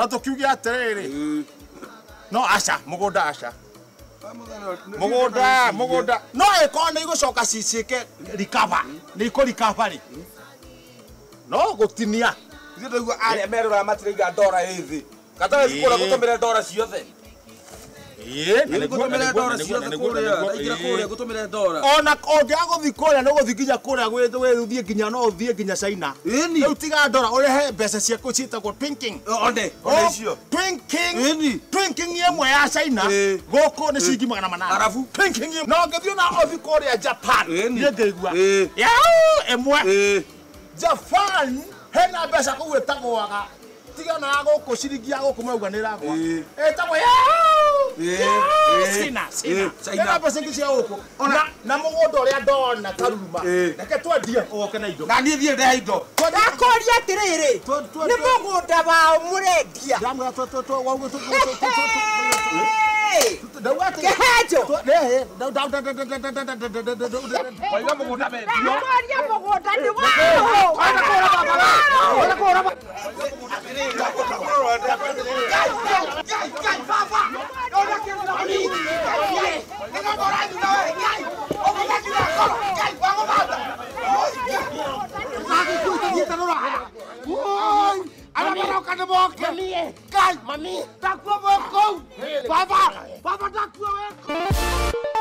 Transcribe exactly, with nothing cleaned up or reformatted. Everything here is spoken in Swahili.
Na tukiuge atiriri. No aca mugunda aca. Mugunda mugunda no ekona igucoka cicike recover. Ni ko recover ri. No gutinia. Ndio ndio ale merora matiriga dora hivi. Katara sikora gutomera dora ciothe. Eh, ni gutomera dora ciothe kuria, ndaikira kuria gutomera dora. Ona onge aguthi kuria no guthi kinya kuria gwitu we uthie kinya no uthie kinya China. Riu tiga dora urehe mbeca ciaku citagwo twinking. Onde, onde cio. Twinking. Twinking yemwe ya China guku ni cingi magana manana. Arafu twinking no ngithio na othi kuria Japan. Ni ngeigua. Yau emwe. Japan hena mbeca ku wetagwaga. Tiga na guku ciringi ya guku mauga ni ragwa. Etagwo yau. China, China. China pesa ngicia guku. Na na mugunda uria ndona karuma. Reke twendie oke na indo. Na ni thie ndehe indo. Ndakoria atiriri. Ni mugunda ba murendia. Ndamwa to to to wauga to to to. Kehejo. Nehe. Da da da da da da da da da da. Waiga mugunda be. Ndakoria mugunda ni wao. Ona kora baba. Ona kora baba. Mami, mami, tak kuat aku. Papa, papa tak kuat aku.